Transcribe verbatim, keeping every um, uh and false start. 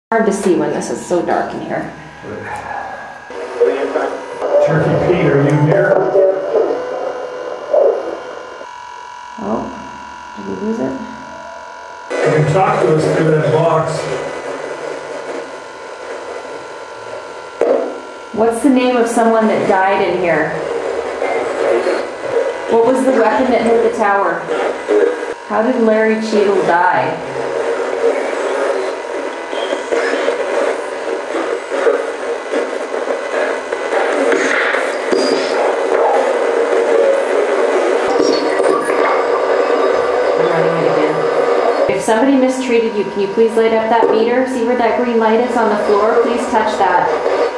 Hard to see when this is so dark in here. Turkey Pete, are you here? Oh, did we lose it? You can talk to us through that box. What's the name of someone that died in here? What was the weapon that hit the tower? How did Larry Cheadle die? If somebody mistreated you, can you please light up that meter? See where that green light is on the floor? Please touch that.